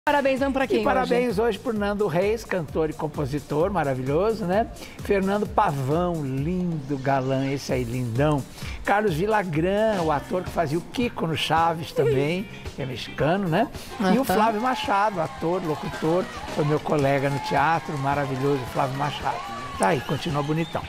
Parabéns, vamos para quem parabéns hoje por Nando Reis, cantor e compositor maravilhoso, né? Fernando Pavão, lindo galã, esse aí, lindão. Carlos Villagrán, o ator que fazia o Kiko no Chaves também, que é mexicano, né? E o Flávio Machado, ator, locutor, foi meu colega no teatro, maravilhoso, Flávio Machado. Tá aí, continua bonitão.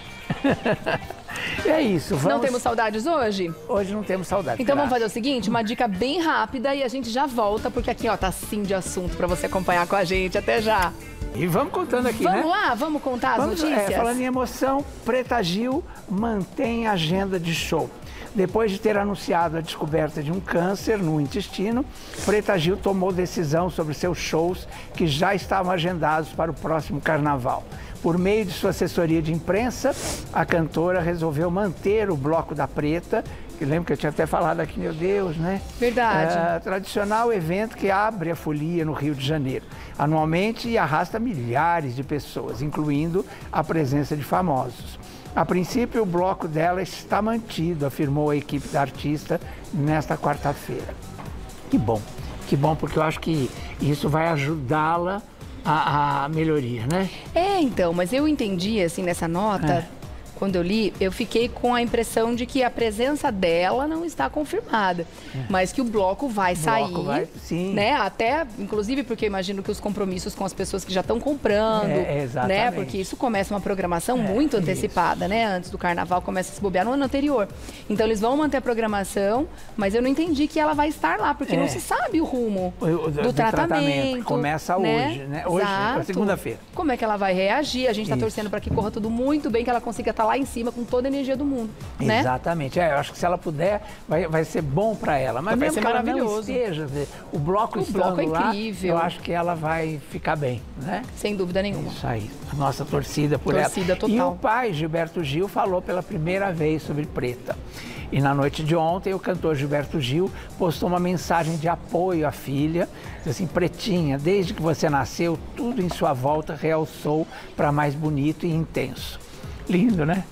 E é isso, vamos... Não temos saudades hoje? Hoje não temos saudades. Então vamos fazer o seguinte, uma dica bem rápida e a gente já volta, porque aqui, ó, tá assim de assunto pra você acompanhar com a gente. Até já! E vamos contando aqui, Vamos lá, vamos contar as notícias? Falando em emoção, Preta Gil mantém agenda de show. Depois de ter anunciado a descoberta de um câncer no intestino, Preta Gil tomou decisão sobre seus shows que já estavam agendados para o próximo carnaval. Por meio de sua assessoria de imprensa, a cantora resolveu manter o Bloco da Preta, que lembro que eu tinha até falado aqui, meu Deus, né? Verdade. Tradicional evento que abre a folia no Rio de Janeiro, anualmente, e arrasta milhares de pessoas, incluindo a presença de famosos. A princípio, o bloco dela está mantido, afirmou a equipe da artista nesta quarta-feira. Que bom, porque eu acho que isso vai ajudá-la a melhoria, né? Então, mas eu entendi, assim, nessa nota, quando eu li, eu fiquei com a impressão de que a presença dela não está confirmada, mas que o bloco vai sair, sim. Né? Até, inclusive, porque eu imagino que os compromissos com as pessoas que já estão comprando, né? Porque isso começa uma programação muito antecipada, né? Antes do carnaval, começa a se bobear no ano anterior. Então, eles vão manter a programação, mas eu não entendi que ela vai estar lá, porque não se sabe o rumo do tratamento. Começa hoje, né? Hoje, segunda-feira. Como é que ela vai reagir? A gente está torcendo para que corra tudo muito bem, que ela consiga estar lá em cima com toda a energia do mundo, né? Exatamente. Eu acho que se ela puder, vai ser bom para ela. Mas mesmo que ela não esteja, o bloco estando lá, incrível. Eu acho que ela vai ficar bem, né? Sem dúvida nenhuma. Isso aí. A nossa torcida por ela. Torcida total. E o pai, Gilberto Gil, falou pela primeira vez sobre Preta. E na noite de ontem, o cantor Gilberto Gil postou uma mensagem de apoio à filha. Diz assim: Pretinha, desde que você nasceu, tudo em sua volta realçou para mais bonito e intenso. Lindo, né?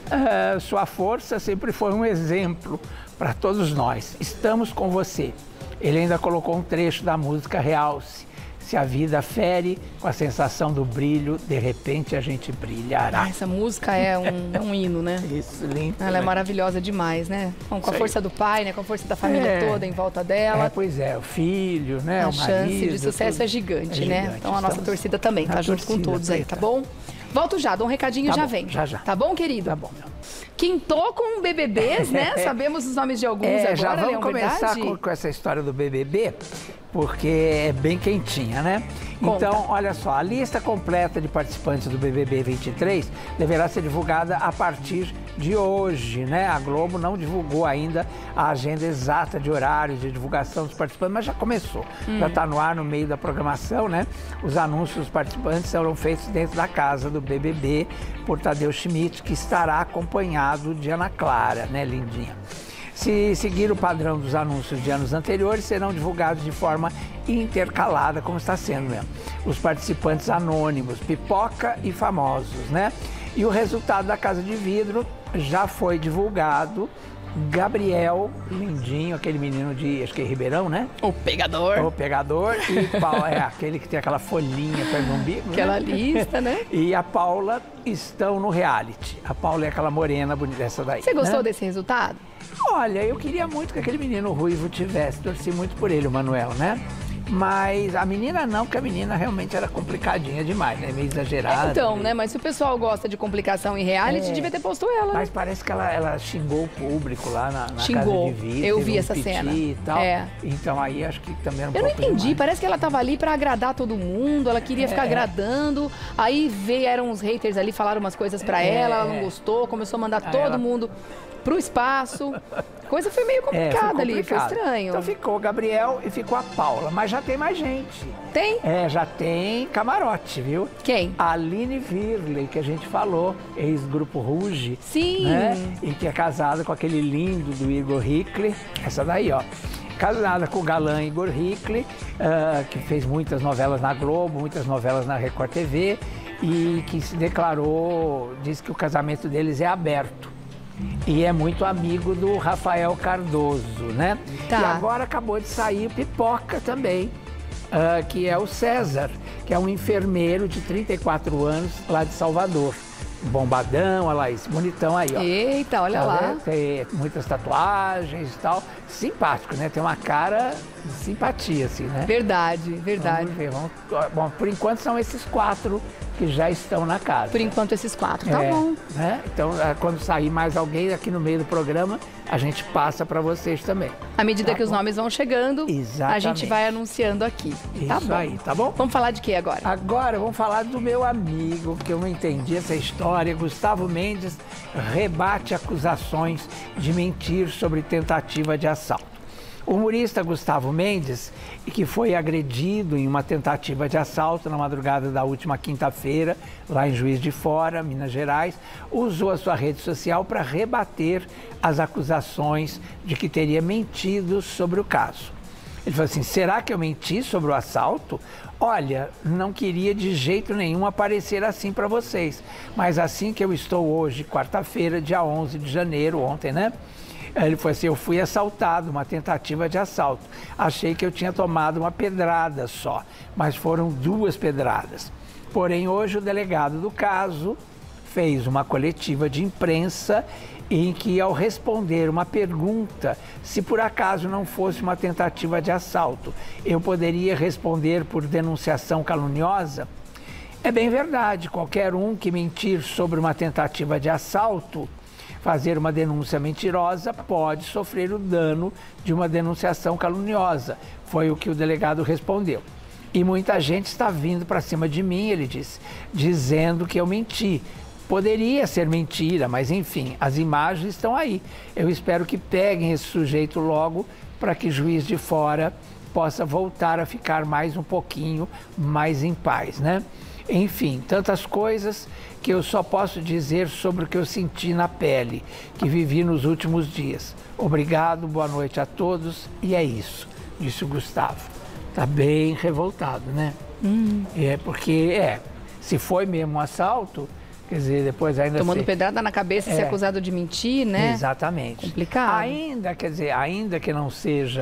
Sua força sempre foi um exemplo para todos nós. Estamos com você. Ele ainda colocou um trecho da música Realce. Se a vida fere, com a sensação do brilho, de repente a gente brilhará. Essa música é um hino, né? Isso, lindo. Ela é maravilhosa demais, né? Bom, com a força do pai, né? Com a força da família toda em volta dela. Pois é, o filho, né? A o marido. chance de sucesso é gigante, né? Então a nossa torcida também tá junto com todos aí, tá bom? Volto já, dou um recadinho e já vem. Já. Tá bom, querido? Tá bom. Quintou com BBBs, né? Sabemos os nomes de alguns agora, já vamos Leão, começar com essa história do BBB, porque é bem quentinha, né? Conta. Então, olha só, a lista completa de participantes do BBB 23 deverá ser divulgada a partir de hoje, né? A Globo não divulgou ainda a agenda exata de horários de divulgação dos participantes, mas já começou. Já está no ar, no meio da programação, né? Os anúncios dos participantes serão feitos dentro da casa do BBB por Tadeu Schmidt, que estará acompanhado de Ana Clara, né, lindinha? Se seguir o padrão dos anúncios de anos anteriores, serão divulgados de forma intercalada, como está sendo mesmo. Os participantes anônimos, pipoca e famosos, né? E o resultado da Casa de Vidro já foi divulgado. Gabriel, lindinho, aquele menino de, acho que é Ribeirão, né? O pegador. O pegador. E aquele que tem aquela folhinha perto do umbigo, aquela lista, né? E a Paula estão no reality. A Paula é aquela morena bonita, essa daí. Você gostou desse resultado? Olha, eu queria muito que aquele menino ruivo tivesse, torci muito por ele, o Manuel, né? Mas a menina não, porque a menina realmente era complicadinha demais, né? Meio exagerada. Então, né? Mas se o pessoal gosta de complicação em reality, devia ter posto ela. Mas parece que ela xingou o público lá na Casa de Vidro. Eu vi essa cena. E tal. Então aí acho que também era um pouco. Eu não entendi, demais. Parece que ela tava ali pra agradar todo mundo, ela queria ficar agradando. Aí vieram uns haters ali, falaram umas coisas pra ela não gostou, começou a mandar todo mundo pro espaço. Coisa foi meio complicada ali, foi estranho. Então ficou o Gabriel e ficou a Paula, mas já tem mais gente. Tem? Já tem camarote, viu? Quem? A Aline Virley, que a gente falou, ex-grupo Ruge. Sim. Né? E que é casada com aquele lindo do Igor Hickley. Essa daí, ó. Casada com o galã Igor Hickley, que fez muitas novelas na Globo, muitas novelas na Record TV, e que se declarou, disse que o casamento deles é aberto. E é muito amigo do Rafael Cardoso, né? Tá. E agora acabou de sair Pipoca também. que é o César, que é um enfermeiro de 34 anos lá de Salvador. Bombadão, olha lá, esse bonitão aí, ó. Eita, olha lá. Tem muitas tatuagens e tal. Simpático, né? Tem uma cara de simpatia, assim, né? Verdade, verdade. Vamos ver, bom, por enquanto são esses 4 que já estão na casa. Por enquanto esses 4, tá bom. Né? Então, quando sair mais alguém aqui no meio do programa, a gente passa para vocês também. À medida que os nomes vão chegando, a gente vai anunciando aqui. Tá bom. Aí, tá bom? Vamos falar de quê agora? Agora vamos falar do meu amigo, que eu não entendi essa história. Gustavo Mendes rebate acusações de mentir sobre tentativa de assalto. O humorista Gustavo Mendes, que foi agredido em uma tentativa de assalto na madrugada da última quinta-feira, lá em Juiz de Fora, Minas Gerais, usou a sua rede social para rebater as acusações de que teria mentido sobre o caso. Ele falou assim: será que eu menti sobre o assalto? Olha, não queria de jeito nenhum aparecer assim para vocês, mas assim que eu estou hoje, quarta-feira, dia 11 de janeiro, ontem, né? Ele falou assim: eu fui assaltado, uma tentativa de assalto. Achei que eu tinha tomado uma pedrada só, mas foram 2 pedradas. Porém, hoje o delegado do caso fez uma coletiva de imprensa em que, ao responder uma pergunta se por acaso não fosse uma tentativa de assalto, eu poderia responder por denunciação caluniosa. É bem verdade, qualquer um que mentir sobre uma tentativa de assalto, fazer uma denúncia mentirosa, pode sofrer o dano de uma denunciação caluniosa. Foi o que o delegado respondeu. E muita gente está vindo para cima de mim, ele disse, dizendo que eu menti. Poderia ser mentira, mas enfim, as imagens estão aí. Eu espero que peguem esse sujeito logo para que Juiz de Fora possa voltar a ficar mais um pouquinho mais em paz, né? Enfim, tantas coisas que eu só posso dizer sobre o que eu senti na pele, que vivi nos últimos dias. Obrigado, boa noite a todos, e é isso, disse o Gustavo. Tá bem revoltado, né? Porque, se foi mesmo um assalto, quer dizer, depois ainda... Tomando pedrada na cabeça e ser acusado de mentir, né? Exatamente. Complicado. Ainda que não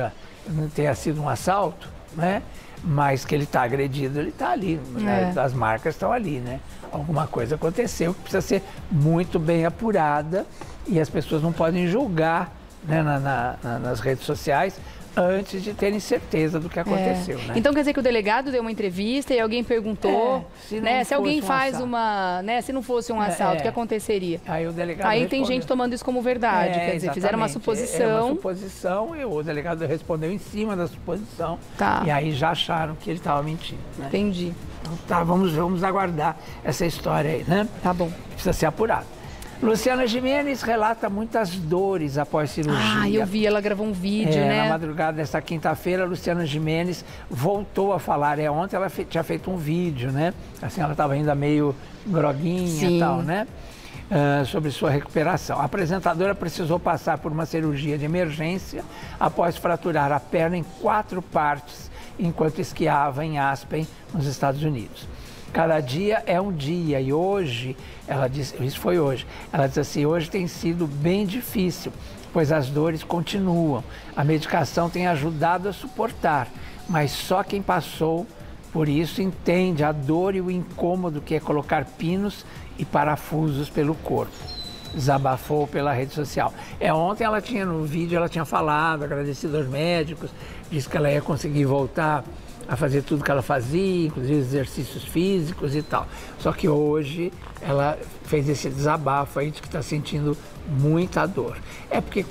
tenha sido um assalto, né? Mas que ele está agredido, ele está ali, né? As marcas estão ali, né? Alguma coisa aconteceu que precisa ser muito bem apurada e as pessoas não podem julgar, né, nas redes sociais antes de terem certeza do que aconteceu, né? Então quer dizer que o delegado deu uma entrevista e alguém perguntou, se alguém faz se não fosse um assalto, o que aconteceria? Aí o delegado Aí tem gente tomando isso como verdade, quer dizer, fizeram uma suposição. Uma suposição e o delegado respondeu em cima da suposição. Tá. E aí já acharam que ele estava mentindo, né? Entendi. Então tá, vamos aguardar essa história aí, né? Tá bom. Precisa ser apurado. Luciana Gimenez relata muitas dores após cirurgia. Eu vi, ela gravou um vídeo, né? Na madrugada desta quinta-feira, a Luciana Gimenez voltou a falar. Ontem ela tinha feito um vídeo, né? Assim, ela estava ainda meio groguinha e tal, né? Sobre sua recuperação. A apresentadora precisou passar por uma cirurgia de emergência após fraturar a perna em 4 partes enquanto esquiava em Aspen, nos Estados Unidos. Cada dia é um dia e hoje, ela disse, isso foi hoje, ela disse assim, hoje tem sido bem difícil, pois as dores continuam. A medicação tem ajudado a suportar, mas só quem passou por isso entende a dor e o incômodo que é colocar pinos e parafusos pelo corpo. Desabafou pela rede social. Ontem no vídeo ela tinha falado, agradecido aos médicos, disse que ela ia conseguir voltar a fazer tudo que ela fazia, inclusive exercícios físicos e tal. Só que hoje ela fez esse desabafo aí de que está sentindo muita dor. Porque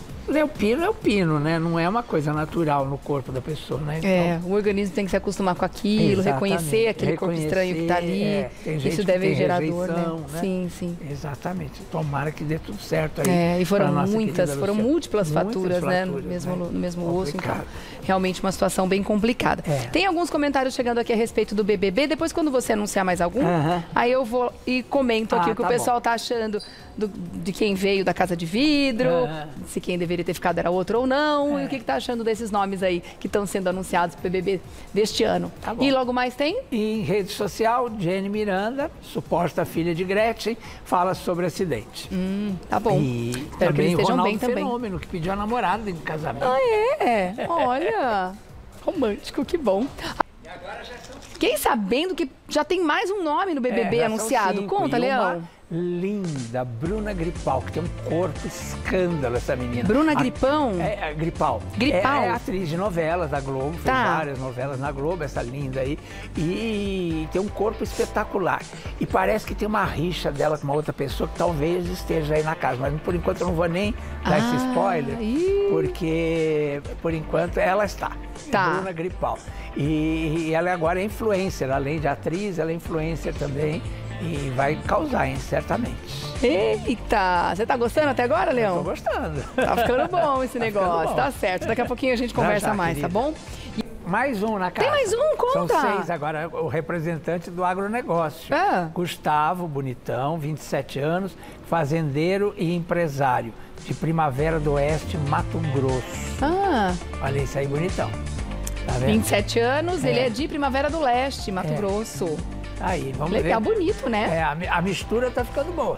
o pino, né? Não é uma coisa natural no corpo da pessoa, né? Então, o organismo tem que se acostumar com aquilo, reconhecer aquele corpo estranho que está ali. Isso deve gerar dor, né? Sim. Exatamente. Tomara que dê tudo certo aí. E foram múltiplas fraturas, né? No mesmo osso. Então, realmente uma situação bem complicada. Tem alguns comentários chegando aqui a respeito do BBB. Depois, quando você anunciar mais algum, aí eu vou e comento aqui o que o pessoal está achando de quem veio da Casa de Vidro, se quem deveria ter ficado era outro ou não, e o que está achando desses nomes aí que estão sendo anunciados para o BBB deste ano. E logo mais tem? E em rede social, Jenny Miranda, suposta filha de Gretchen, fala sobre acidente. Tá bom. E espero que eles estejam bem também. Fenômeno, que pediu a namorada em casamento. Olha, romântico, que bom. Fiquei sabendo que já tem mais um nome no BBB anunciado. Conta, Leão. Linda, Bruna Gripal, que tem um corpo escândalo, essa menina. Bruna Gripão? Gripal. Gripal. É atriz de novelas da Globo, fez várias novelas na Globo, essa linda aí. E tem um corpo espetacular. E parece que tem uma rixa dela com uma outra pessoa que talvez esteja aí na casa. Mas por enquanto eu não vou nem dar esse spoiler, porque por enquanto ela está. Bruna Gripal. E ela agora é influencer, além de atriz, ela é influencer também. E vai causar, hein, certamente. Eita! Você tá gostando até agora, Leão? Tô gostando. Tá ficando bom esse negócio, tá certo. Daqui a pouquinho a gente conversa mais, querida. Tá bom? Mais um na casa. Tem mais um? Conta! São 6 agora, o representante do agronegócio. Gustavo, bonitão, 27 anos, fazendeiro e empresário, de Primavera do Oeste, Mato Grosso. Olha isso aí, bonitão. Tá vendo? 27 anos, ele é de Primavera do Leste, Mato Grosso. Aí, vamos Legal, ver. bonito, né? A mistura tá ficando boa.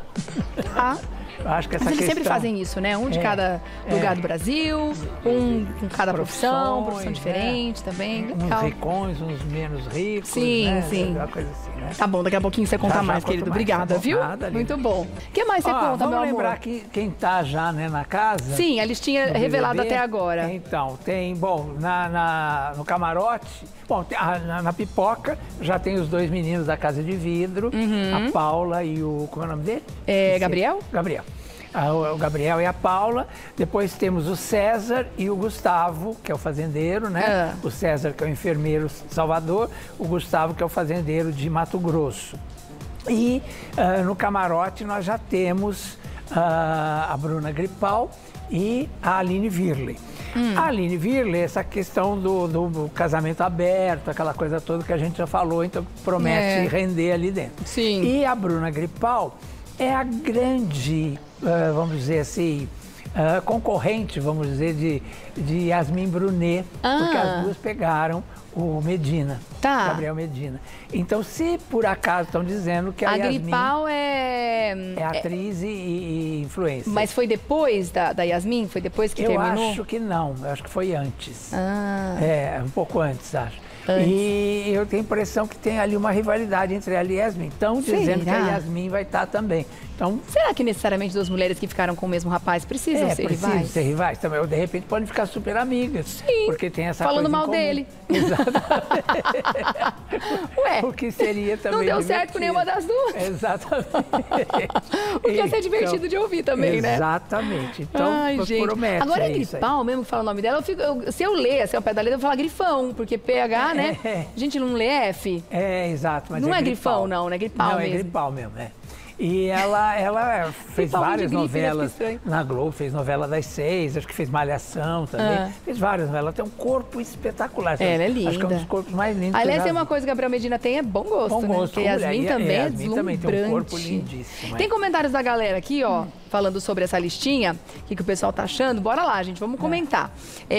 Eu acho que essa Mas eles sempre fazem isso, né? Um de cada lugar do Brasil, um com cada profissão diferente também. Legal. Uns ricões, uns menos ricos. Sim, né? sim. Uma coisa assim, né? Tá bom, daqui a pouquinho você conta mais, querido. Obrigada, viu? Nada, muito bom. O que mais você conta, meu amor? Vamos lembrar que quem tá já, né, na casa... Sim, a listinha revelada até agora. Então, tem, bom, no camarote... Bom, na pipoca já tem os 2 meninos da Casa de Vidro, a Paula e o... Como é o nome dele? Gabriel? Gabriel. O Gabriel e a Paula. Depois temos o César e o Gustavo, que é o fazendeiro, né? O César, que é o enfermeiro de Salvador, o Gustavo, que é o fazendeiro de Mato Grosso. E no camarote nós já temos a Bruna Gripal e a Aline Virley. A Aline Virley, essa questão do casamento aberto, aquela coisa toda que a gente já falou, então promete render ali dentro. Sim. E a Bruna Gripal é a grande, vamos dizer assim, concorrente, vamos dizer, de Yasmin Brunet, porque as duas pegaram o Medina, Gabriel Medina. Então, se por acaso estão dizendo que a Yasmin... Gripal é atriz e influencer. Mas foi depois da Yasmin? Foi depois que terminou? Eu acho que não, eu acho que foi antes. Um pouco antes, acho. E eu tenho a impressão que tem ali uma rivalidade entre ela e a Yasmin. Estão dizendo que a Yasmin vai estar também. Então, será que necessariamente 2 mulheres que ficaram com o mesmo rapaz precisam ser rivais? Precisam ser rivais também. Ou de repente podem ficar super amigas. Sim. Porque tem essa falando coisa mal dele. Exatamente. Ué, o que seria também não deu certo com nenhuma das duas. Exatamente. O que ia ser divertido de ouvir também, né? Exatamente. Então, promete. Agora é Gripal mesmo que fala o nome dela. Se eu ler assim, ao pé da letra, eu vou falar Grifão, porque PH, né? A gente não lê F. Exato. Mas não é Grifão, não, né? Gripal mesmo. É Gripal mesmo, E ela fez várias novelas na Globo, fez novela das 6, acho que fez Malhação também. Fez várias novelas, ela tem um corpo espetacular. Ela é linda. Acho que é um dos corpos mais lindos. Aliás, tem uma coisa que a Gabriel Medina tem, é bom gosto, bom gosto, Porque Yasmin também é deslumbrante. Também tem um corpo lindíssimo. Tem comentários da galera aqui, ó, falando sobre essa listinha, o que o pessoal tá achando. Bora lá, gente, vamos comentar.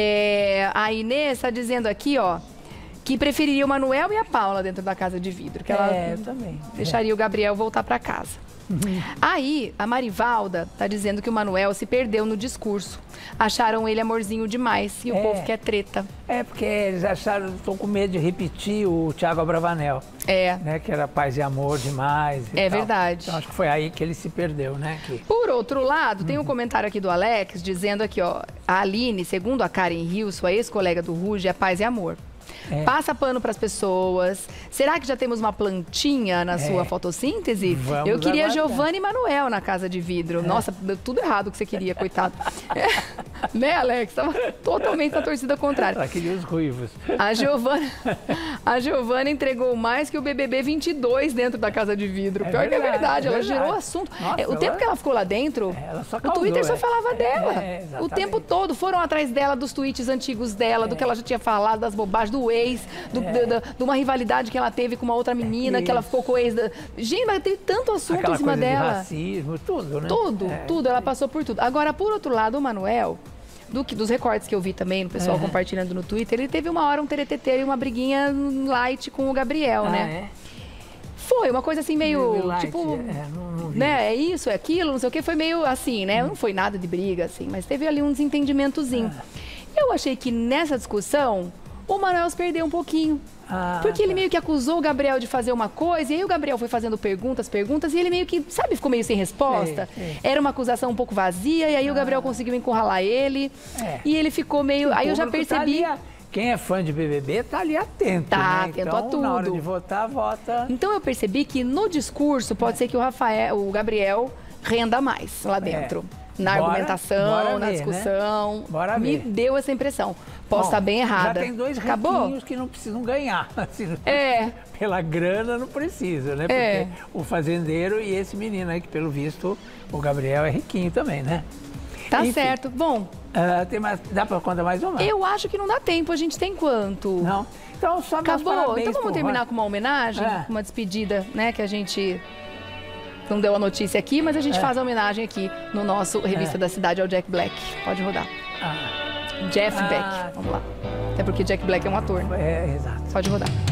A Inês tá dizendo aqui, ó, que preferiria o Manuel e a Paula dentro da Casa de Vidro. Que ela eu também. Deixaria o Gabriel voltar para casa. Aí, a Marivalda tá dizendo que o Manuel se perdeu no discurso. Acharam ele amorzinho demais e o povo quer treta. Porque eles acharam, estão com medo de repetir o Thiago Abravanel. Né, que era paz e amor demais e tal. Verdade. Então acho que foi aí que ele se perdeu, né? Por outro lado, tem um comentário aqui do Alex dizendo aqui, ó, a Aline, segundo a Karen Hill, sua ex-colega do Ruge, é paz e amor. Passa pano para as pessoas. Será que já temos uma plantinha na sua fotossíntese? Vamos Eu queria aguardar. Giovanna e Manuel na Casa de Vidro. Nossa, deu tudo errado que você queria, coitado. Né, Alex? Tava totalmente na torcida contrária. Ela queria os ruivos. A Giovanna entregou mais que o BBB 22 dentro da Casa de Vidro. Pior que é verdade, ela gerou assunto. Nossa, o tempo que ela ficou lá dentro, ela só o causou, Twitter só falava dela. O tempo exatamente. todo. Foram atrás dela, dos tweets antigos dela, do que ela já tinha falado, das bobagens, do ex, de uma rivalidade que ela teve com uma outra menina, que ela ficou com o ex. Gente, mas teve tanto assunto Aquela em cima coisa de dela. racismo, tudo, né? Tudo. Ela passou por tudo. Agora, por outro lado, o Manuel, dos recortes que eu vi também, no pessoal compartilhando no Twitter, ele teve uma hora um teretetê e uma briguinha light com o Gabriel, né? Foi uma coisa assim meio, light, tipo, não vi. né, é isso, é aquilo, não sei o que, foi meio assim, né? Não foi nada de briga, assim, mas teve ali um desentendimentozinho. Eu achei que nessa discussão, o Manuel se perdeu um pouquinho. Porque ele meio que acusou o Gabriel de fazer uma coisa, e aí o Gabriel foi fazendo perguntas, e ele meio que, sabe, ficou meio sem resposta. Era uma acusação um pouco vazia, e aí o Gabriel conseguiu encurralar ele, e ele ficou meio... Aí eu já percebi... Quem é fã de BBB tá ali atento, né? Atento então, a tudo. Na hora de votar, vota. Então eu percebi que no discurso pode ser que o Gabriel renda mais lá dentro. Na argumentação, na discussão. Né? Me deu essa impressão. Posso estar bem errada. Já tem 2 riquinhos que não precisam ganhar. Assim, pela grana não precisa, né? Porque o fazendeiro e esse menino aí, que pelo visto o Gabriel é riquinho também, né? Tá certo. Bom... tem mais, dá para contar mais uma? Eu acho que não dá tempo. A gente tem quanto? Não. Então só acabou. Então vamos terminar com uma homenagem, uma despedida, né? Que a gente não deu a notícia aqui, mas a gente faz a homenagem aqui no nosso Revista da Cidade ao Jack Black. Pode rodar. Jeff Beck. Vamos lá. Até porque Jack Black é um ator. Exato. Pode rodar.